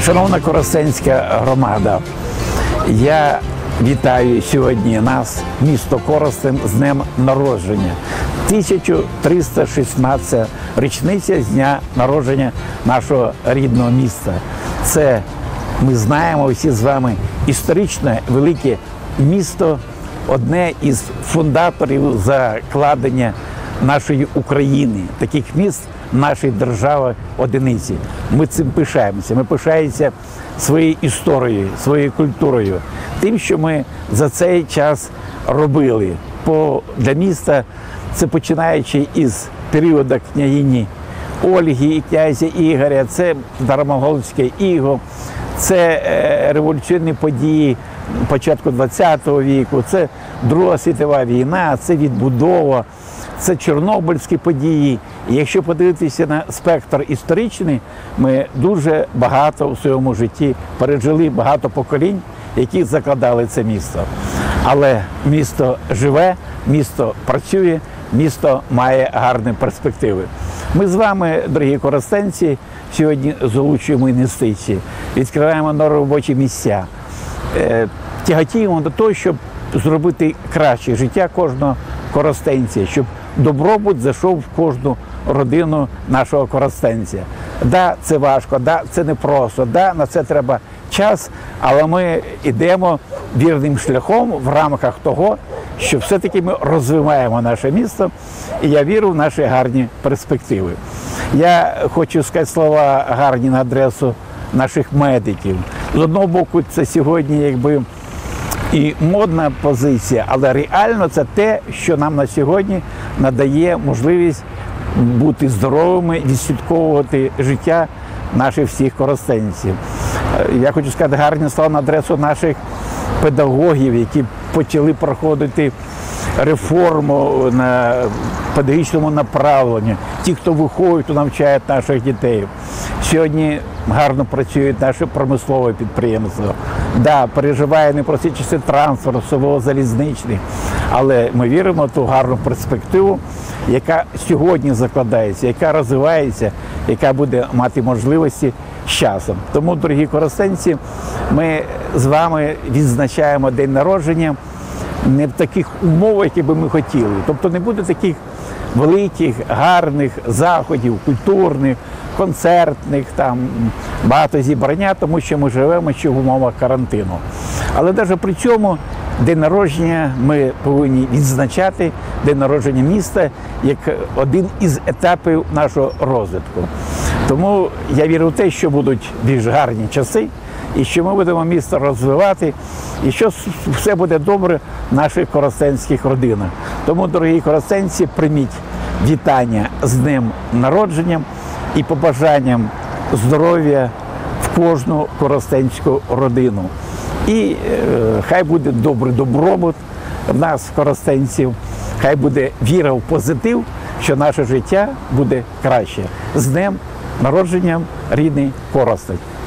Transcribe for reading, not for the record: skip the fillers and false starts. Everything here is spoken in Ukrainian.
Шановна Коростенська громада, я вітаю сьогодні нас, місто Коростень, з днем народження. 1316 річниця з дня народження нашого рідного міста. Це, ми знаємо всі з вами, історичне велике місто, одне із фундаторів закладення нашої України, таких міст нашої держави одиниці. Ми цим пишаємося. Ми пишаємося своєю історією, своєю культурою, тим, що ми за цей час робили. Для міста це починаючи із періоду княгині Ольги і князя Ігоря, це Старомонголське іго, це революційні події початку ХХ віку, це Друга світова війна, це відбудова, це чорнобильські події. І якщо подивитися на спектр історичний, ми дуже багато у своєму житті пережили, багато поколінь, які закладали це місто. Але місто живе, місто працює, місто має гарні перспективи. Ми з вами, дорогі коростенці, сьогодні залучуємо інвестиції, відкриваємо нові робочі місця, тяготіємо до того, щоб зробити краще життя кожного коростенця, щоб добробут зайшов в кожну родину нашого коростенця. Да, це важко, да, це непросто, да, на це треба час, але ми йдемо вірним шляхом в рамках того, що все-таки ми розвиваємо наше місто, і я вірю в наші гарні перспективи. Я хочу сказати слова гарні на адресу наших медиків. З одного боку, це сьогодні якби і модна позиція, але реально це те, що нам на сьогодні надає можливість бути здоровими, відслідковувати життя наших всіх коростенців. Я хочу сказати гарні слова на адресу наших педагогів, які почали проходити реформу на педагогічному направленні, ті, хто виховують, хто навчає наших дітей. Сьогодні гарно працюють наші промислові підприємства. Да, переживає непрості часи транспорт, особливо залізничний, але ми віримо в ту гарну перспективу, яка сьогодні закладається, яка розвивається, яка буде мати можливості з часом. Тому, дорогі коростенці, ми з вами відзначаємо день народження не в таких умовах, які би ми хотіли. Тобто не буде таких великих, гарних заходів, культурних, концертних, там багато зібрання, тому що ми живемо ще в умовах карантину. Але навіть при цьому день народження ми повинні відзначати, день народження міста, як один із етапів нашого розвитку. Тому я вірю в те, що будуть більш гарні часи, і що ми будемо місто розвивати, і що все буде добре в наших коростенських родинах. Тому, дорогі коростенці, прийміть вітання з днем народження і побажанням здоров'я в кожну коростенську родину. І хай буде добрий добробут в нас, коростенців, хай буде віра в позитив, що наше життя буде краще. З днем народження, рідний Коростень!